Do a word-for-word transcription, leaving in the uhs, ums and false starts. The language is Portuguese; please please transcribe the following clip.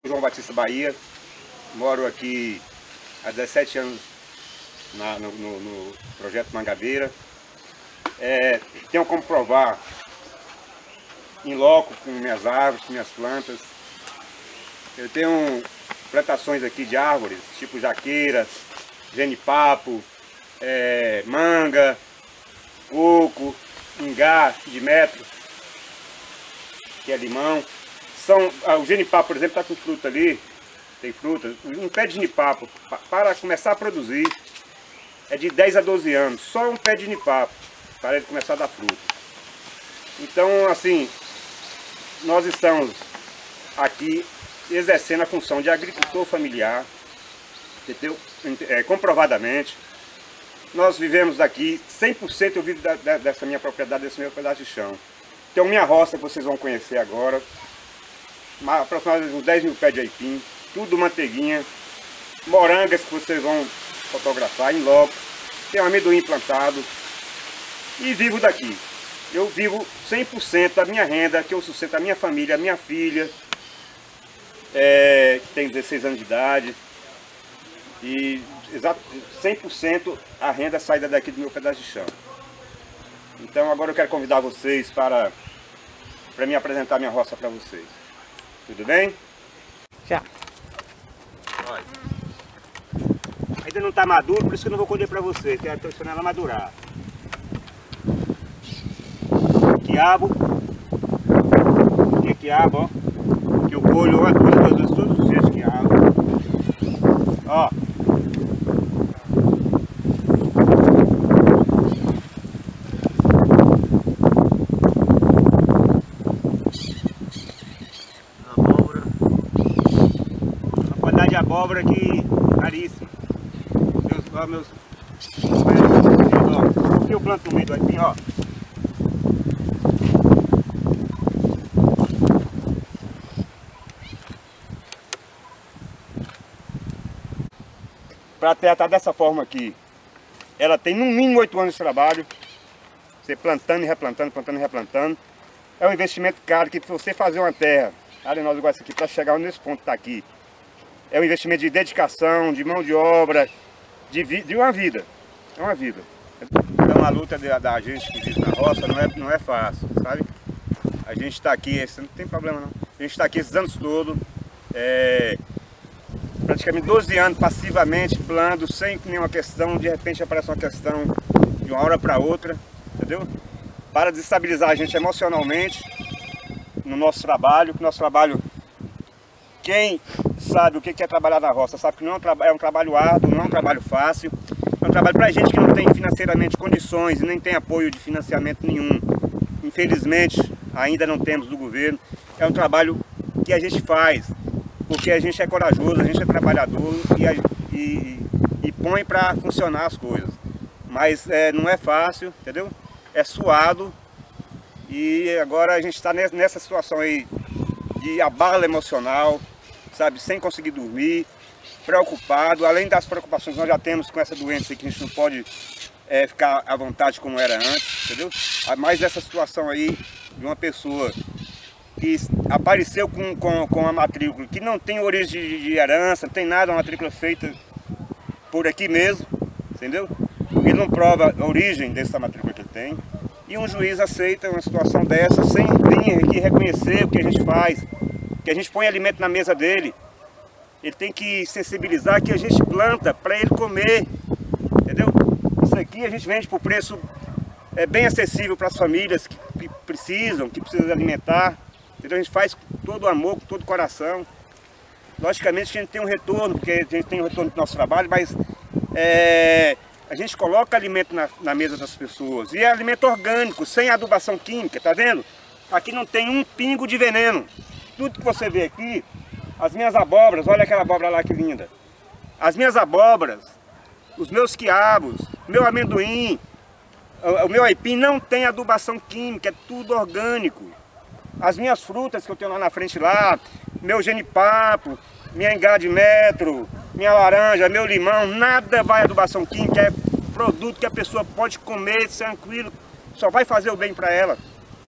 João Batista Bahia, moro aqui há dezessete anos na, no, no, no projeto Mangabeira. É, tenho como provar em loco com minhas árvores, com minhas plantas. Eu tenho plantações aqui de árvores, tipo jaqueira, genipapo, é, manga, oco, ingá de metro, que é limão. São, ah, o genipapo, por exemplo, está com fruta ali, tem fruta. Um pé de genipapo, para começar a produzir, é de dez a doze anos, só um pé de genipapo, para ele começar a dar fruta. Então, assim, nós estamos aqui exercendo a função de agricultor familiar, entendeu? É, comprovadamente. Nós vivemos daqui, cem por cento eu vivo da, da, dessa minha propriedade, desse meu pedaço de chão. Tem minha roça que vocês vão conhecer agora, aproximadamente uns dez mil pés de aipim, tudo manteiguinha, morangas que vocês vão fotografar em loco, tem um amendoim plantado e vivo daqui. Eu vivo cem por cento da minha renda, que eu sustento a minha família, a minha filha, é, que tem dezesseis anos de idade, e cem por cento a renda sai daqui do meu pedaço de chão. Então agora eu quero convidar vocês para, para me apresentar minha roça para vocês. Tudo bem? Já. Olha. Ainda não está maduro, por isso que eu não vou colher para vocês, que eu estou esperando ela madurar. Quiabo. Tem quiabo, ó. Que eu colho uma, duas, duas vezes todos os dias de quiabo. Ó. De abóbora aqui, caríssima. Meus, ó, meus... Ó, o que eu planto no meio do aipim, ó. Para a terra estar dessa forma aqui, ela tem no mínimo oito anos de trabalho. Você plantando e replantando, plantando e replantando. É um investimento caro que você fazer uma terra, arenosa igual essa aqui, para chegar nesse ponto que está aqui. É um investimento de dedicação, de mão de obra, de, vi de uma vida. É uma vida. Então a luta da, da gente que vive na roça não é, não é fácil, sabe? A gente está aqui, esse, não tem problema não. A gente está aqui esses anos todos, é, praticamente doze anos passivamente, plano, sem nenhuma questão, de repente aparece uma questão de uma hora para outra, entendeu? Para desestabilizar a gente emocionalmente no nosso trabalho, que o nosso trabalho, quem sabe o que é trabalhar na roça, sabe que não é um, é um trabalho árduo, não é um trabalho fácil, é um trabalho para gente que não tem financeiramente condições e nem tem apoio de financiamento nenhum. Infelizmente, ainda não temos do governo. É um trabalho que a gente faz, porque a gente é corajoso, a gente é trabalhador e, a, e, e põe para funcionar as coisas. Mas é, não é fácil, entendeu? É suado e agora a gente está nessa situação aí de abalo emocional, sabe, sem conseguir dormir, preocupado, além das preocupações que nós já temos com essa doença que a gente não pode é, ficar à vontade como era antes, entendeu? Mais essa situação aí de uma pessoa que apareceu com, com, com a matrícula, que não tem origem de, de herança, não tem nada, uma matrícula feita por aqui mesmo, entendeu? Ele não prova a origem dessa matrícula que ele tem, e um juiz aceita uma situação dessa sem vir aqui reconhecer o que a gente faz, que a gente põe alimento na mesa dele. Ele tem que sensibilizar que a gente planta para ele comer, entendeu? Isso aqui a gente vende por preço é, bem acessível para as famílias que, que precisam, que precisam alimentar, entendeu? A gente faz com todo o amor, com todo o coração. Logicamente a gente tem um retorno, porque a gente tem um retorno do nosso trabalho, mas é, a gente coloca alimento na, na mesa das pessoas, e é alimento orgânico, sem adubação química, tá vendo? Aqui não tem um pingo de veneno. Tudo que você vê aqui, as minhas abóboras, olha aquela abóbora lá que linda. As minhas abóboras, os meus quiabos, meu amendoim, o, o meu aipim não tem adubação química, é tudo orgânico. As minhas frutas que eu tenho lá na frente lá, meu genipapo, minha ingá de metro, minha laranja, meu limão, nada vai adubação química, é produto que a pessoa pode comer tranquilo, só vai fazer o bem para ela.